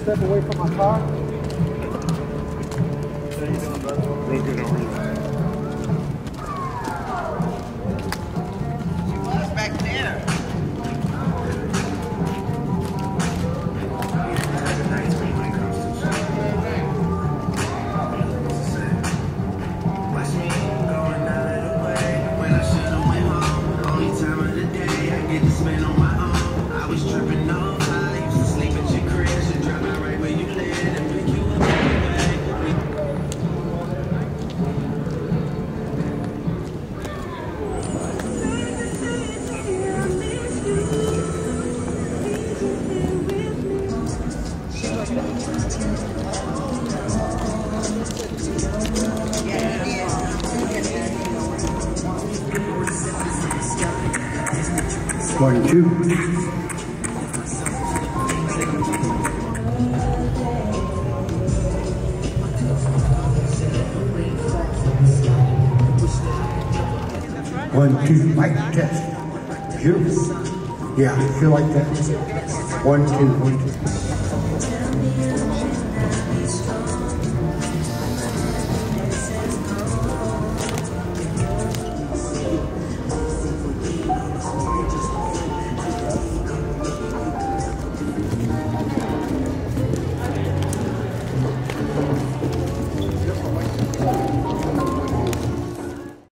step away from my car. How you doing, brother? Real good, how are you? She was back there. One, two. One, two, mic test. Beautiful. Yeah, feel like that. One, two, one, two.